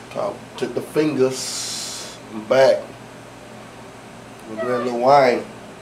Took the fingers back. We'll do that little wine.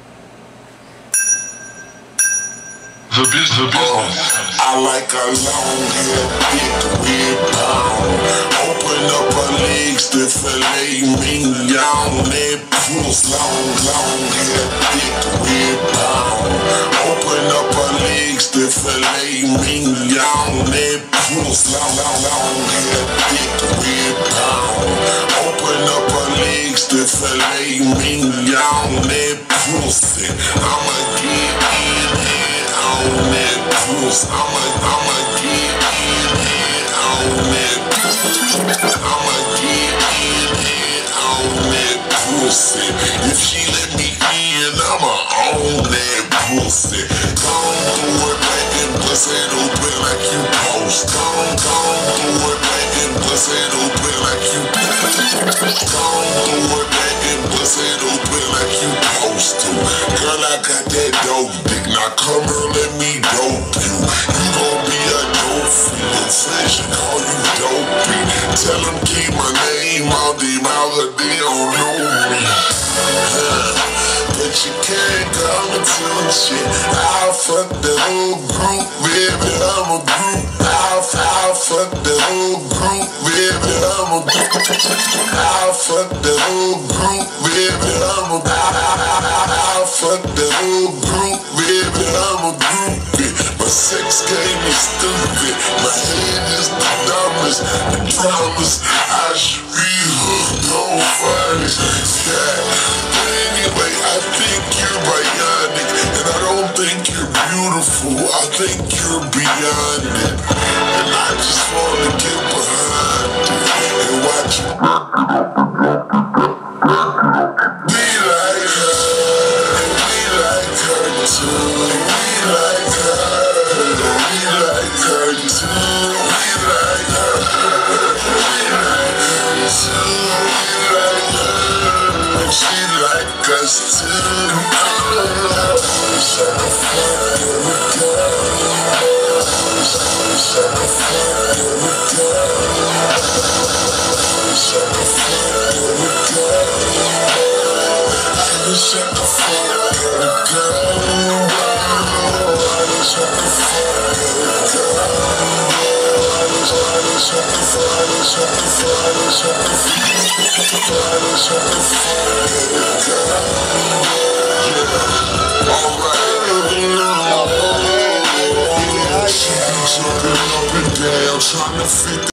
The business. I like a long hair, big red pound. Open up her legs to fillet mignon. That puss long hair, big red pound. Open up her legs to fillet mignon. That puss long hair, big red pound. Open up her legs to fillet mignon. That pussy, I'ma get in there on that pussy. I'ma get in there on that pussy. I'ma get in there on that pussy. If she let me in, I'ma own that pussy. Come through it back and bust it open like you post. Come through it back and bust it open like you post. Come through it back and bust it open like you post to. Girl, I got that dope dick. Now come here, let me dope you. You gon' be a dope fiend. Say she call you dopey. Tell them keep my name out their mouth or they don't know me. But you can't come and tell me shit. I'll fuck the whole group, baby, I'm a group. I'll fuck the whole group, baby, I'm a group. I'll fuck the whole group, baby, I'm a I'll fuck the whole group, baby, I'm a groupie. My sex game is stupid. My head is the dumbest. I promise I should be hooked on furnace. Yeah. But anyway, I think you're bionic, and I don't think you're beautiful. I think you're beyond it, and I just wanna get behind it and watch you be like her, be like her too. Be like her, be like her too. Be like her, be like her too. Be like her, and she like us too. Shut the fuck up, girl. Shut the fuck up, girl. Shut the fuck up, girl. Shut the fuck up, girl. Shut the fuck up, girl. Shut the fuck up, girl. Alright. She's jumping up and down, trying to fit